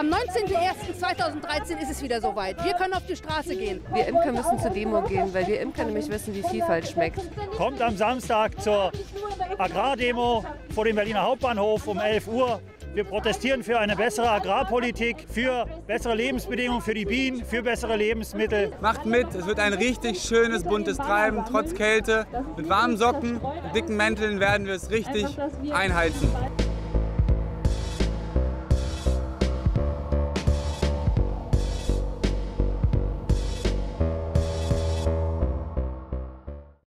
Am 19.01.2013 ist es wieder soweit. Wir können auf die Straße gehen. Wir Imker müssen zur Demo gehen, weil wir Imker nämlich wissen, wie Vielfalt schmeckt. Kommt am Samstag zur Agrardemo vor dem Berliner Hauptbahnhof um 11 Uhr. Wir protestieren für eine bessere Agrarpolitik, für bessere Lebensbedingungen für die Bienen, für bessere Lebensmittel. Macht mit, es wird ein richtig schönes, buntes Treiben, trotz Kälte. Mit warmen Socken und dicken Mänteln werden wir es richtig einheizen.